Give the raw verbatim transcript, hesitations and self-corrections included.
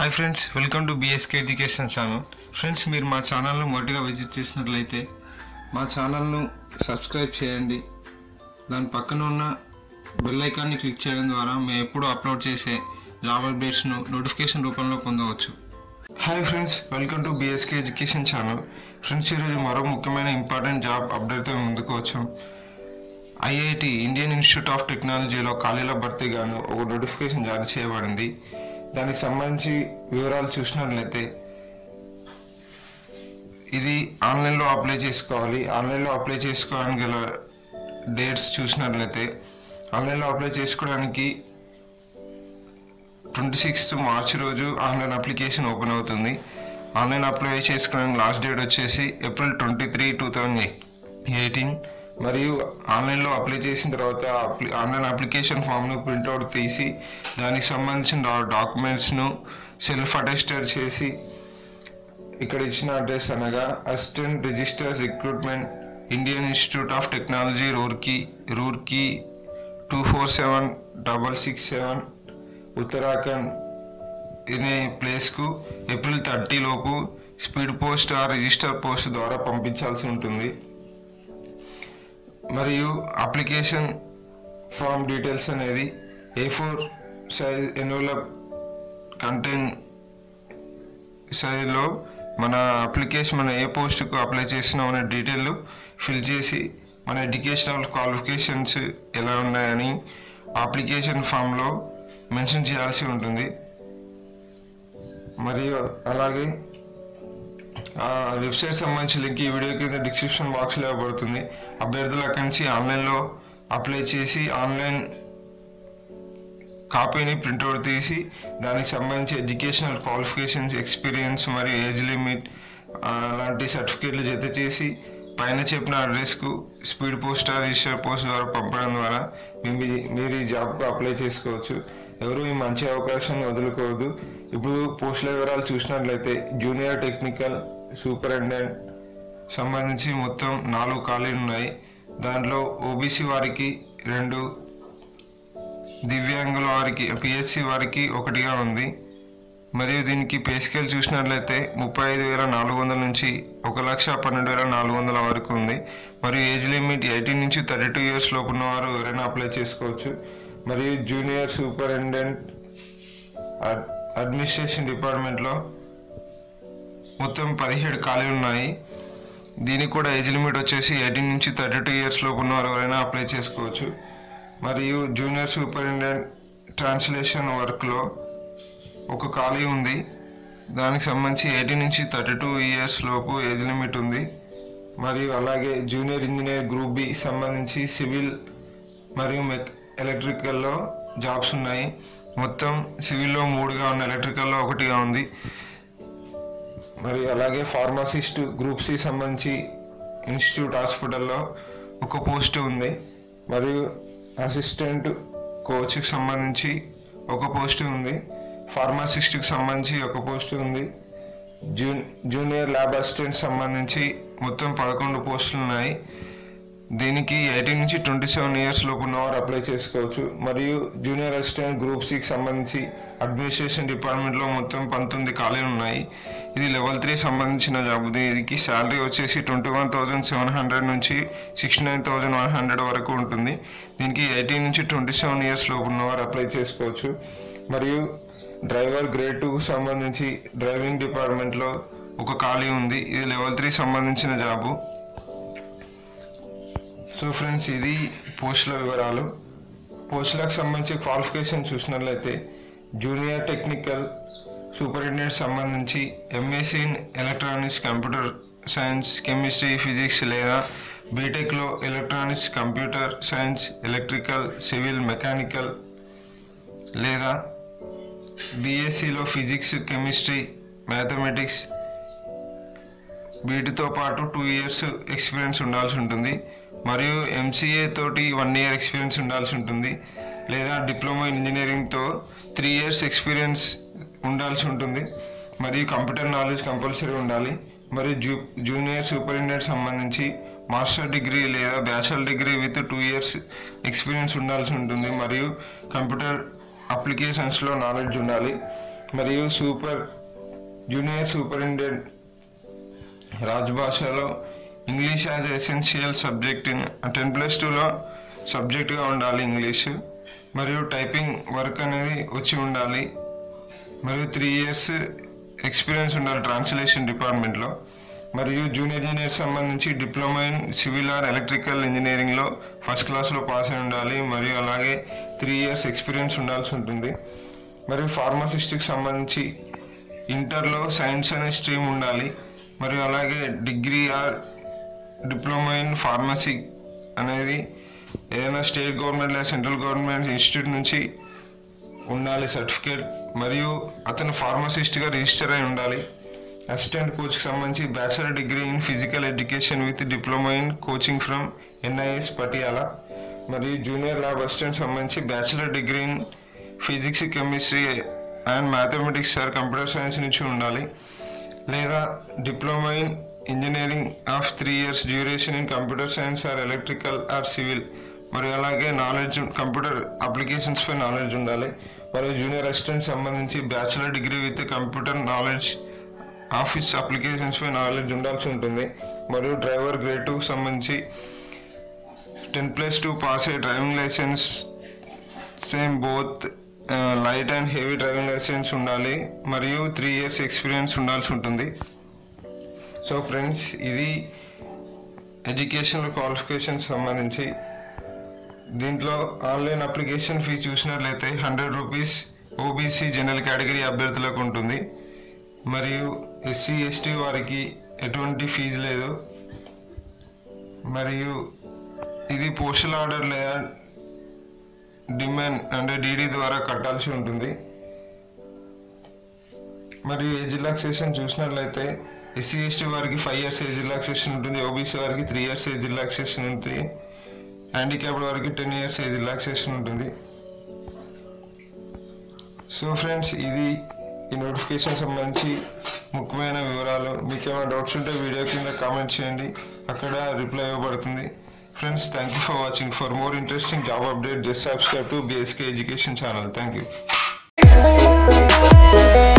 Hi friends, welcome to BSc education channel. Friends, మీరు మా ఛానల్ను మొదటిగా విజిట్ చేసినట్లయితే మా ఛానల్ను సబ్స్క్రైబ్ చేయండి. దాని పక్కన ఉన్న బెల్ ఐకాన్ని క్లిక్ చేయడం ద్వారా మేము ఎప్పుడు అప్లోడ్ చేసే జాబ్ అప్డేట్స్ను నోటిఫికేషన్ రూపంలో పొందవచ్చు. Hi friends, welcome to BSc education channel. Friends, ఈరోజు మరో ముఖ్యమైన ఇంపార్టెంట్ జాబ్ అప్డేట్తో ముందుకు వచ్చాం. ఐఐటి ఇండియన్ ఇన్స్టిట్యూట్ ఆఫ్ టెక్నాలజీలో ఖాళీల భర్తీగాను ఒక నోటిఫికేషన్ జారీ చేయబడింది. దానికి సంబంధించి వివరాలు చూసినట్లయితే ఇది ఆన్లైన్లో అప్లై చేసుకోవాలి. ఆన్లైన్లో అప్లై చేసుకోవడానికి గల డేట్స్ చూసినట్లయితే ఆన్లైన్లో అప్లై చేసుకోవడానికి ట్వంటీ సిక్స్త్ మార్చ్ రోజు ఆన్లైన్ అప్లికేషన్ ఓపెన్ అవుతుంది. ఆన్లైన్ అప్లై చేసుకోవడానికి లాస్ట్ డేట్ వచ్చేసి April twenty three two thousand eighteen మరియు ఆన్లైన్లో అప్లై చేసిన తర్వాత ఆన్లైన్ అప్లికేషన్ ఫామ్ను ప్రింట్అవుట్ తీసి దానికి సంబంధించిన డాక్యుమెంట్స్ను సెల్ఫ్ అటెస్టెడ్ చేసి ఇక్కడ ఇచ్చిన అడ్రస్ అనగా assistant register recruitment Indian Institute of Technology Roorkee Roorkee two four seven double six seven Uttarakhand అనే ప్లేస్కు ఏప్రిల్ థర్టీ లోపు speed post or register post ద్వారా పంపించాల్సి ఉంటుంది. మరియు అప్లికేషన్ ఫామ్ డీటెయిల్స్ అనేది A four size envelope content సైజ్లో మన అప్లికేషన్ మన ఏ పోస్టుకు అప్లై చేసినాం అనే డీటెయిల్ ఫిల్ చేసి మన ఎడ్యుకేషనల్ క్వాలిఫికేషన్స్ ఎలా ఉన్నాయని అప్లికేషన్ ఫామ్లో మెన్షన్ చేయాల్సి ఉంటుంది. మరియు అలాగే ఆ వెబ్సైట్ సంబంధించి లింక్ ఈ వీడియో కింద డిస్క్రిప్షన్ బాక్స్లో ఇవ్వబడుతుంది. అభ్యర్థులు అక్కడి నుంచి ఆన్లైన్లో అప్లై చేసి ఆన్లైన్ కాపీని ప్రింట్అవుట్ తీసి దానికి సంబంధించి ఎడ్యుకేషనల్ క్వాలిఫికేషన్స్, ఎక్స్పీరియన్స్ మరియు ఏజ్ లిమిట్ లాంటి సర్టిఫికేట్లు జత చేసి పైన చెప్పిన అడ్రస్కు స్పీడ్ పోస్ట్ రిజిస్టర్ పోస్ట్ ద్వారా పంపడం ద్వారా మీరు ఈ జాబ్కు అప్లై చేసుకోవచ్చు. ఎవరు ఈ మంచి అవకాశాన్ని వదులుకోవద్దు. ఇప్పుడు పోస్టుల వివరాలు చూసినట్లయితే జూనియర్ టెక్నికల్ సూపరింటెండెంట్ సంబంధించి మొత్తం నాలుగు ఖాళీలు ఉన్నాయి. దాంట్లో ఓబీసీ వారికి రెండు, దివ్యాంగుల వారికి పిఎస్సి వారికి ఒకటిగా ఉంది. మరియు దీనికి పే స్కేల్ చూసినట్లయితే ముప్పై ఐదు వేల నాలుగు వందల నుంచి ఒక లక్ష పన్నెండు వేల నాలుగు వందల వరకు ఉంది. మరియు ఏజ్ లిమిట్ ఎయిటీన్ నుంచి థర్టీ టూ ఇయర్స్ లోపు ఉన్నవారు ఎవరైనా అప్లై చేసుకోవచ్చు. మరియు జూనియర్ సూపరింటెండెంట్ అడ్మినిస్ట్రేషన్ డిపార్ట్మెంట్లో మొత్తం పదిహేడు ఖాళీలు ఉన్నాయి. దీనికి కూడా ఏజ్ లిమిట్ వచ్చేసి ఎయిటీన్ నుంచి థర్టీ టూ ఇయర్స్ లోపు ఉన్నవారు ఎవరైనా అప్లై చేసుకోవచ్చు. మరియు జూనియర్ సూపరింటెండెంట్ ట్రాన్స్లేషన్ వర్క్లో ఒక ఖాళీ ఉంది. దానికి సంబంధించి ఎయిటీన్ నుంచి థర్టీ టూ ఇయర్స్ లోపు ఏజ్ లిమిట్ ఉంది. మరియు అలాగే జూనియర్ ఇంజనీర్ గ్రూప్ బి సంబంధించి సివిల్ మరియు మెక్ ఎలక్ట్రికల్లో జాబ్స్ ఉన్నాయి. మొత్తం సివిల్లో మూడుగా ఉన్న, ఎలక్ట్రికల్లో ఒకటిగా ఉంది. మరియు అలాగే ఫార్మసిస్ట్ గ్రూప్ సి సంబంధించి ఇన్స్టిట్యూట్ హాస్పిటల్లో ఒక పోస్ట్ ఉంది. మరియు అసిస్టెంట్ కోచ్కి సంబంధించి ఒక పోస్ట్ ఉంది. ఫార్మసిస్ట్కి సంబంధించి ఒక పోస్ట్ ఉంది. జూ జూనియర్ ల్యాబ్ అసిస్టెంట్ సంబంధించి మొత్తం పదకొండు పోస్టులు ఉన్నాయి. దీనికి ఎయిటీన్ నుంచి ట్వంటీ సెవెన్ ఇయర్స్ లోపు ఉన్నవారు అప్లై చేసుకోవచ్చు. మరియు జూనియర్ అసిస్టెంట్ గ్రూప్ సికి సంబంధించి అడ్మినిస్ట్రేషన్ డిపార్ట్మెంట్లో మొత్తం పంతొమ్మిది ఖాళీలు ఉన్నాయి. ఇది లెవెల్ త్రీ సంబంధించిన జాబ్. దీనికి శాలరీ వచ్చేసి twenty one thousand seven hundred నుంచి sixty nine thousand one hundred వరకు ఉంటుంది. దీనికి ఎయిటీన్ నుంచి ట్వంటీ సెవెన్ ఇయర్స్ లోపు ఉన్నవారు అప్లై చేసుకోవచ్చు. మరియు డ్రైవర్ గ్రేడ్ టూకు సంబంధించి డ్రైవింగ్ డిపార్ట్మెంట్లో ఒక ఖాళీ ఉంది. ఇది లెవెల్ త్రీ సంబంధించిన జాబు. సో ఫ్రెండ్స్, ఇది పోస్టుల వివరాలు. పోస్టులకు సంబంధించి క్వాలిఫికేషన్ చూసినట్లయితే జూనియర్ టెక్నికల్ సూపరింటెండెంట్ సంబంధించి MSc in electronics, computer science, chemistry, physics లేదా బీటెక్లో electronics, computer science, electrical, civil, mechanical లేదా బిఎస్సిలో ఫిజిక్స్, కెమిస్ట్రీ, మ్యాథమెటిక్స్ వీటితో పాటు టూ ఇయర్స్ ఎక్స్పీరియన్స్ ఉండాల్సి ఉంటుంది. మరియు ఎంసీఏ తోటి వన్ ఇయర్ ఎక్స్పీరియన్స్ ఉండాల్సి ఉంటుంది. లేదా డిప్లొమా ఇంజనీరింగ్తో త్రీ ఇయర్స్ ఎక్స్పీరియన్స్ ఉండాల్సి ఉంటుంది. మరియు కంప్యూటర్ నాలెడ్జ్ కంపల్సరీ ఉండాలి. మరియు జూ జూనియర్ సూపరింటెండెంట్ సంబంధించి మాస్టర్ డిగ్రీ లేదా bachelor degree with two years experience ఉండాల్సి ఉంటుంది. మరియు కంప్యూటర్ అప్లికేషన్స్లో నాలెడ్జ్ ఉండాలి. మరియు సూపర్ జూనియర్ సూపరింటెండెంట్ రాజ్భాషలో English as essential subject in ten plus టూలో సబ్జెక్ట్గా ఉండాలి ఇంగ్లీషు. మరియు టైపింగ్ వర్క్ అనేది వచ్చి ఉండాలి. మరియు త్రీ ఇయర్స్ ఎక్స్పీరియన్స్ ఉండాలి ట్రాన్స్లేషన్ డిపార్ట్మెంట్లో. మరియు జూనియర్ ఇంజనీర్ సంబంధించి diploma in civil or electrical ఇంజనీరింగ్లో ఫస్ట్ క్లాస్లో పాస్ అయి ఉండాలి. మరియు అలాగే త్రీ ఇయర్స్ ఎక్స్పీరియన్స్ ఉండాల్సి ఉంటుంది. మరియు ఫార్మసిస్ట్కి సంబంధించి ఇంటర్లో సైన్స్ అనే స్ట్రీమ్ ఉండాలి. మరియు అలాగే degree or diploma in pharmacy అనేది ఏదైనా స్టేట్ గవర్నమెంట్ లేదా సెంట్రల్ గవర్నమెంట్ ఇన్స్టిట్యూట్ నుంచి ఉండాలి సర్టిఫికేట్. మరియు అతను ఫార్మసిస్ట్గా రిజిస్టర్ అయి ఉండాలి. అసిస్టెంట్ కోచ్కి సంబంధించి bachelor degree in physical education with diploma in coaching from NIS Patiala. మరియు జూనియర్ ల్యాబ్ అసిస్టెంట్ సంబంధించి bachelor degree in physics, chemistry and mathematics or computer science నుంచి ఉండాలి. లేదా diploma in engineering of three years duration in computer science or electrical or civil. మరియు అలాగే knowledge computer applications పై knowledge ఉండాలి. మరియు junior assistant సంబంధించి bachelor degree with computer knowledge office applications పై నాలెడ్జ్ ఉండాల్సి ఉంటుంది. మరియు డ్రైవర్ గ్రేడ్ టూకి సంబంధించి టెన్ ప్లస్ టూ పాస్ అయ్యే driving licence same both light and heavy driving licence ఉండాలి. మరియు త్రీ ఇయర్స్ ఎక్స్పీరియన్స్ ఉండాల్సి ఉంటుంది. సో ఫ్రెండ్స్, ఇది ఎడ్యుకేషనల్ క్వాలిఫికేషన్ సంబంధించి. దీంట్లో ఆన్లైన్ అప్లికేషన్ ఫీ చూసినట్లయితే hundred rupees OBC general category అభ్యర్థులకు ఉంటుంది. మరియు ఎస్సీ ఎస్టీ వారికి ఎటువంటి ఫీజు లేదు. మరియు ఇది పోస్టల్ ఆర్డర్ లేదా డిమాండ్ అంటే డీడీ ద్వారా కట్టాల్సి ఉంటుంది. మరియు ఏజ్ రిలాక్సేషన్ చూసినట్లయితే ఎస్సీ ఎస్టీ వారికి ఫైవ్ ఇయర్స్ ఏజ్ రిలాక్సేషన్ ఉంటుంది. ఓబీసీ వారికి త్రీ ఇయర్స్ ఏజ్ రిలాక్సేషన్ ఉంటుంది. హ్యాండిక్యాప్డ్ వారికి టెన్ ఇయర్స్ ఏజ్ రిలాక్సేషన్ ఉంటుంది. సో ఫ్రెండ్స్, ఇది ఈ నోటిఫికేషన్ సంబంధించి ముఖ్యమైన వివరాలు. మీకు ఏమైనా డౌట్స్ ఉంటే వీడియో కింద కామెంట్ చేయండి, అక్కడ రిప్లై ఇవ్వబడుతుంది. Friends, thank you for watching. For more interesting job update, just subscribe to B S K education channel. Thank you.